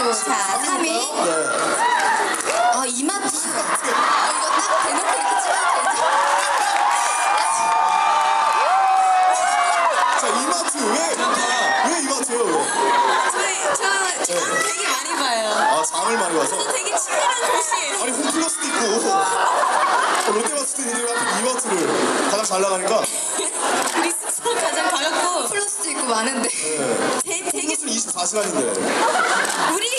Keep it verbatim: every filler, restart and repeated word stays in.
또 자 삼 위. 네. 아 이마트. 아 이거 딱 대놓고 이렇게 찍어도 되지? 자 이마트 왜? 왜 이마트요? 왜? 저희 저 장 되게 많이 봐요. 아 장을 많이 와서? 저 되게 치밀한 곳이에요. 아니 홈플러스도 있고 롯데마트도 있는데 왜 하필 이마트를 가장 잘 나가니까 우리 숙소 가장 가볍고 플러스도 있고 많은데. 네. 되, 되게 홈플러스는 이십사 시간인데 우리